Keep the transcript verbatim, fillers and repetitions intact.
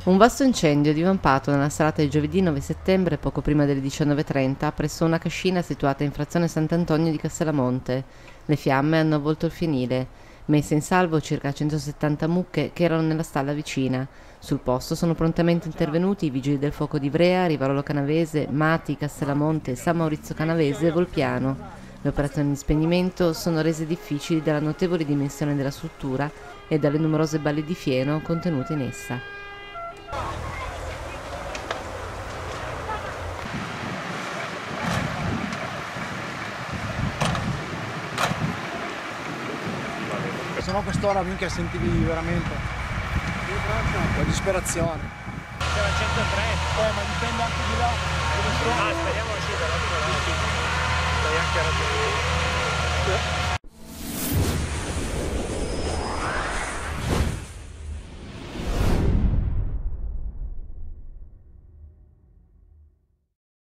Un vasto incendio è divampato nella serata di giovedì nove settembre, poco prima delle diciannove e trenta, presso una cascina situata in frazione Sant'Antonio di Castellamonte. Le fiamme hanno avvolto il fienile, messe in salvo circa centosettanta mucche che erano nella stalla vicina. Sul posto sono prontamente intervenuti i vigili del fuoco di Ivrea, Rivarolo Canavese, Mati, Castellamonte, San Maurizio Canavese e Volpiano. Le operazioni di spegnimento sono rese difficili dalla notevole dimensione della struttura e dalle numerose balle di fieno contenute in essa. Se no quest'ora minchia sentivi veramente la disperazione. C'era centotré. Eh, ma dipende anche di là. Ah, speriamo che sia da là. Stai anche a ragionare.